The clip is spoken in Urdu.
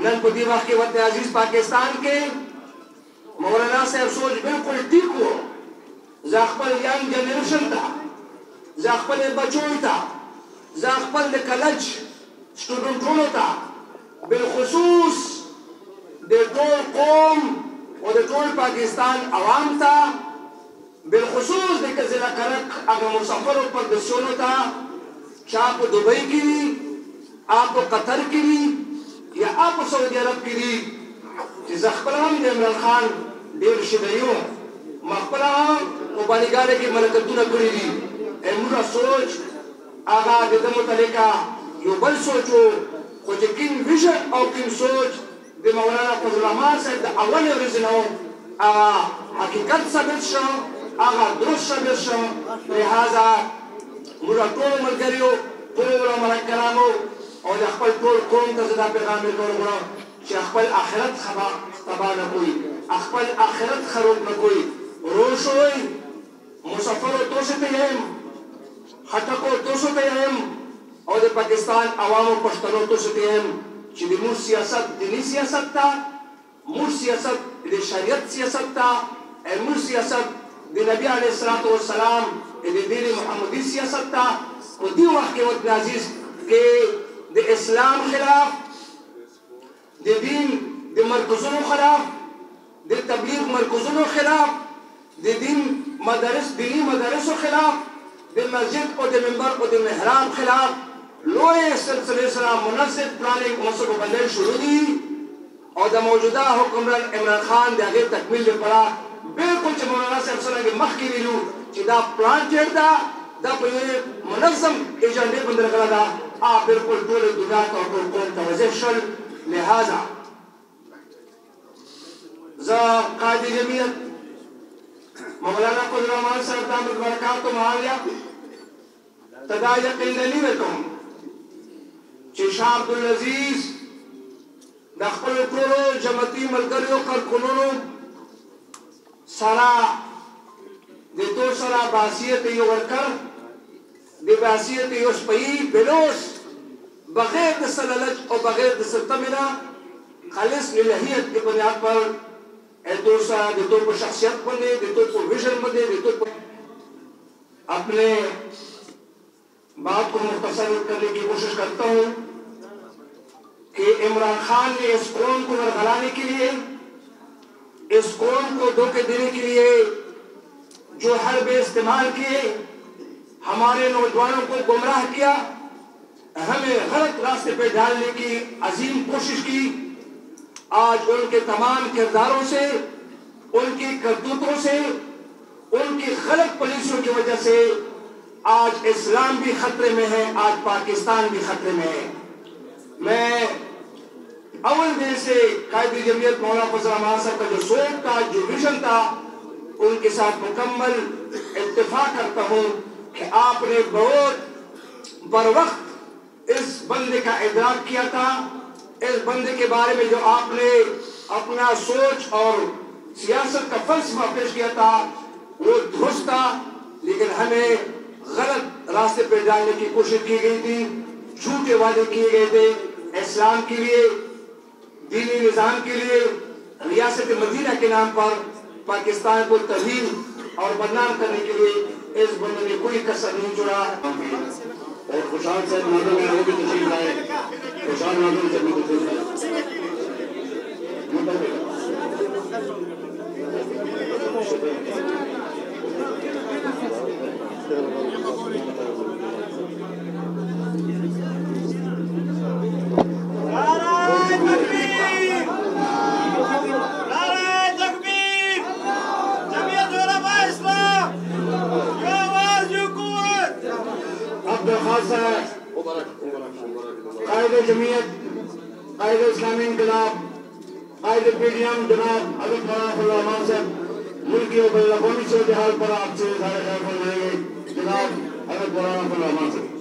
نن پدی وقت کے وطن عزیز پاکستان کے مولانا صاحب سوچ بالکل ٹھیک ہو زاخپل ینگ جنریشن تا زاخپل بچوں تا زاخپل کلچ سٹوڈنٹوں تا بالخصوص دے ٹول قوم اور دے ٹول پاکستان عوام تا بالخصوص دے ضلع کرک اگر مسافروں پر دسونو تا چاپ دبئی کی لی آپ قطر کی لی یا آپ سعودی عرب کی لی جس اخبر ہم دے عمران خان دیر شدیوں مخبر ہم مبانگارے کی ملکتوں نہ کری لی امرا سوچ آغا دیدہ متعلقہ یو بل سوچو خوچ کن ویژن او کن سوچ دے مولانا فضل رحمان صاحب دا اول ورزنو آغا حقیقت ثابت شو آغا درست ثابت شو لہذا مرا ٹول ملگریو ٹول ملک کرامو اور اخبر ٹول قوم تا زدہ پیغام کرو گرا چی اخبر آخرت تباہ نہ کوئی اخبر آخرت خروب نہ کوئی روشوئی مسافرو تو سے تیم خطقو تو سے تیم اور دے پاکستان عوام و پشتنو تو سے تیم چی دی مور سیاست دینی سیاست تا مور سیاست دی شریعت سیاست تا مور سیاست دی نبی علیہ السلام دی دین محمدی سیاست تا و دی وقت کے وطن عزیز کہ دی اسلام خلاف دی دین دی مرکزوں خلاف دی تبلیغ مرکزوں خلاف دی دین مدارس دینی مدارسوں خلاف دی مسجد و دی منبر و دی محراب خلاف لوئے سلسلے سلام مناسب پلاننگ منصب و بندر شروع دی اور دا موجودہ حکمران عمران خان دی آگے تکمیل دی پڑا بالکل چی مولانا صاحب صلی اللہ علیہ وسلم مخی ویلو چی دا پلان چیر دا پوئے منظم ایجنڈے بندر کرا دا آپ بالکل دول دنیا کا حکم قوم توجہ شل لہذا زا قائد جمعیت مولانا فضل رحمان صاحب دامت برکات تو معاویہ تدا یقین دلی میں تم چی شاہ عبدالعزیز دخپل پرو جمعتی ملگریو کرکنونو سارا دے تو سارا باسیت یو ورکر دے باسیت یو سپئی بلوس بغیر دے سلالج اور بغیر دے سلطمنہ خالص للہیت کے بنیاد پر اے تو سارا دے تو پر شخصیت بنے دے تو پر ویژن بنے دے تو پر اپنے بات کو مختصر کرنے کی کوشش کرتا ہوں کہ عمران خان نے اس قوم کو ورغلانے کے لیے اس قوم کو دھوکے دینے کے لیے جو حربے استعمال کیے ہمارے نوجوانوں کو گمراہ کیا ہمیں غلط راستے پہ ڈالنے کی عظیم کوشش کی آج ان کے تمام کرداروں سے ان کی کرتوتوں سے ان کی غلط پالیسیوں کی وجہ سے آج اسلام بھی خطرے میں ہے آج پاکستان بھی خطرے میں ہے میں اول دن سے قائد جمعیت مولانا فضل رحمان صاحب کا جو سوچ تھا جو ویژن تھا ان کے ساتھ مکمل اتفاق کرتا ہوں کہ آپ نے بہت بر وقت اس بندے کا ادراک کیا تھا اس بندے کے بارے میں جو آپ نے اپنا سوچ اور سیاست کا فلسفہ پیش کیا تھا وہ درست تھا لیکن ہمیں غلط راستے پہ ڈالنے کی کوشش کی گئی تھی جھوٹے وعدے کیے گئے تھے اسلام کے لیے دینی نظام کے لیے ریاست مدینہ کے نام پر پاکستان کو توہین اور بدنام کرنے کے لیے اس بندے نے کوئی کسر نہیں چھوڑا اور خوشحال صاحب نادر میں وہ بھی تشریف لائے خوشحال نادر سے بھی تشریف لائے قائد جمعیت قائد اسلامی انقلاب قائد پی ڈی ایم جناب حضرت مولانا فضلور رحمان صاحب ملکی و بین الاقوامی صورتحال پر آپ سے اظہار خیال فرمائیں گے جناب حضرت مولانا فضلور رحمان صاحب